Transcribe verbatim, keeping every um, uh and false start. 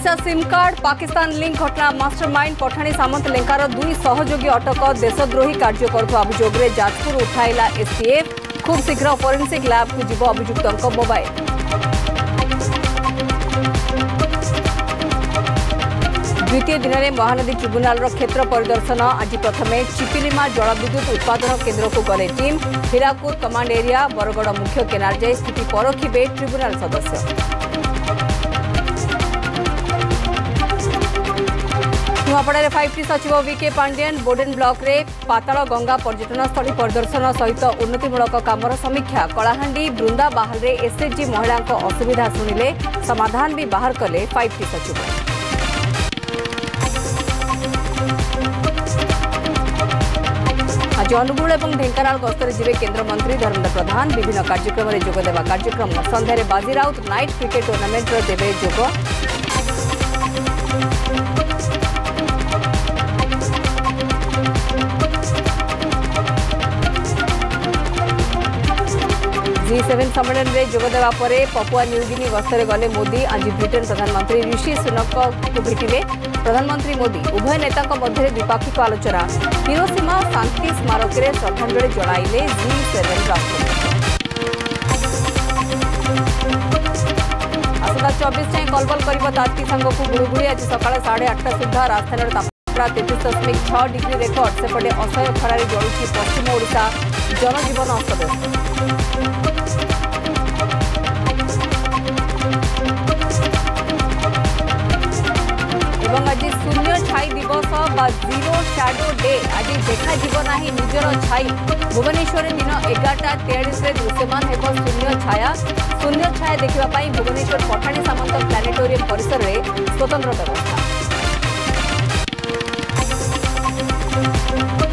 Odisha SIM card Pakistan link घटना mastermind Pathani Samanta लेंकार दुई सहयोगी अटक देशद्रोही कार्य करुवा अभियोग में जाजपुर उठाइला एसटीएफ खूब शीघ्र फोरेंसिक लैब को जीव अभियुक्त मोबाइल। द्वितीय दिन में महानदी ट्रिब्यूनाल क्षेत्र परिदर्शन आज प्रथमे चिपिलिमा जलविद्युत उत्पादन केन्द्र को गले team Hirakud command area Bargarh मुख्य केनाल जाए स्थिति परखिबे ट्रिब्यूनाल सदस्य। नुआपड़ा फाइव टी सचिव विके पांडियन बोडेन ब्लॉक रे पाताल गंगा पर्यटन स्थली परिदर्शन सहित उन्नतिमूलक कामर समीक्षा कलाहांडी बृंदा बाहल रे एसएचजी महिला असुविधा शुणिले समाधान भी बाहर कले फाइव टी सचिव। आज अनुगुल और ढेंकानाल गस्तर जिबे केंद्र मंत्री धर्मेंद्र प्रधान विभिन्न कार्यक्रम में जोगदेवा कार्यक्रम संध्यारे बाजी राउत नाइट क्रिकेट टूर्नामेंट देवे जोग। जी सेवेन सम्मेलन में जोगदेवा पर पपुआ न्यूगिनी गस्तर गले मोदी आज ब्रिटेन प्रधानमंत्री ऋषि सुनक को भेटिले। प्रधानमंत्री मोदी उभय नेता मध्य द्विपाक्षिक आलोचना हिरोशिमा शांति स्मारक में श्रद्धांजलि जणाइले जी सेवेन राष्ट्रपति। आसंता चौबीस जाए कलबल कर ताती सांग को गुड़गुड़ी आज सका साढ़े आठटा सुधा राजधानी तापमात्रा तेतीस दशमिक छह डिग्री रेकर्ड सेपटे असह्य खरारे जलुची पश्चिम ओडिशा जनजीवन अस्तव्यस्त। आज शून्य छाई दिवस बा जीरो शैडो डे आज देखा ना निजर छाई भुवनेश्वर दिन एगारटा तेयालीस दृश्यमान हो शून्य छाया शून्य छाया देखा भुवनेश्वर पठाणी सामंत प्लानेटोरियम परिसर में स्वतंत्र व्यवस्था।